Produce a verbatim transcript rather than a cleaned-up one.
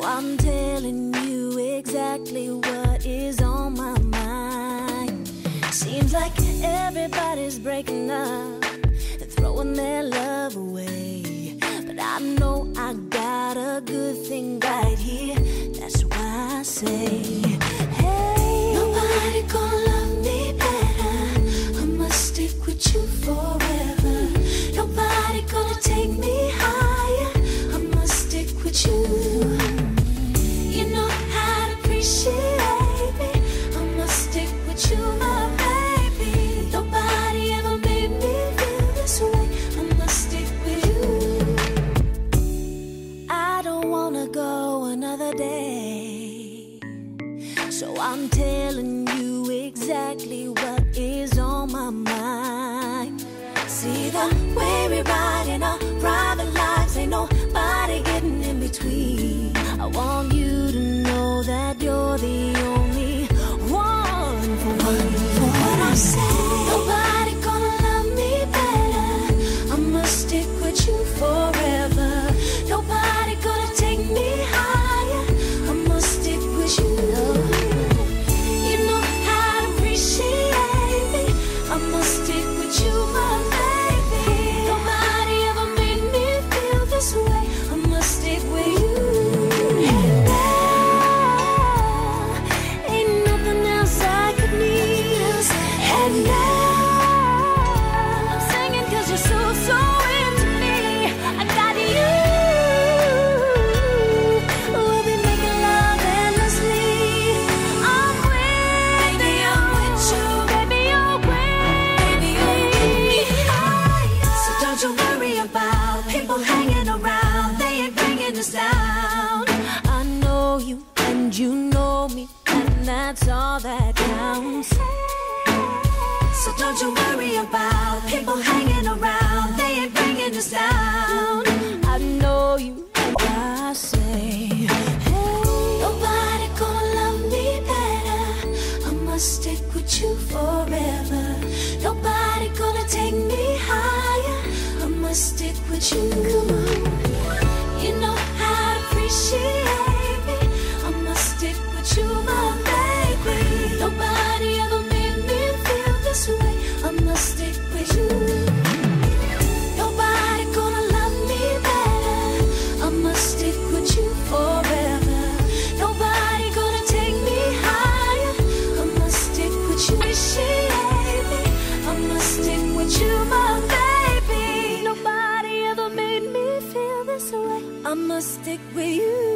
I'm telling you exactly what is on my mind. Seems like everybody's breaking up and throwing their love away, but I know I got a good thing right here. That's why I say, hey, nobody gonna love me better. I must stick with you forever. Nobody gonna take me higher. I must stick with you. You know how to appreciate me. I must stick with you, my baby. Nobody ever made me feel this way. I must stick with you. I don't wanna go another day, so I'm telling you exactly what is on my mind. See the way we ride in our private lives, ain't nobody getting in between. I want you to know that you're the only one for me. For what I say, nobody gonna love me better. I must stick with you forever. Nobody gonna take me higher. I must stick with you. You know how to appreciate me. I must stick with you, my baby. Nobody ever made me feel this way. I must stick with you. And now, ain't nothing else I could need. And now, I'm singing 'cause you're so, so into me. I got you. We'll be making love endlessly. I'm with baby, you. I'm with you. Baby, you're with baby, you're with me. So don't you worry about people hanging around. They ain't bringing us down. I know you and you know me, and that's all that counts. So don't you worry about people hanging around. They ain't bringing us down. I know you and I say, hey, nobody gonna love me better. I must stick with you forever. Nobody gonna take me higher. I must stick with you. You know how to appreciate me. I must stick with you, my baby. Nobody ever made me feel this way. I must stick with you. Nobody gonna love me better. I must stick with you forever. Nobody gonna take me higher. I must stick with you. Appreciate me. I must stick with you, my baby. Nobody ever made me feel this way. I must stick with you.